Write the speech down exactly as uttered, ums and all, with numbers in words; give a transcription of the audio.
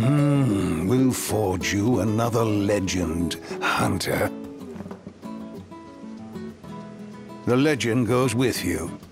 Hmm, we'll forge you another legend, Hunter. The legend goes with you.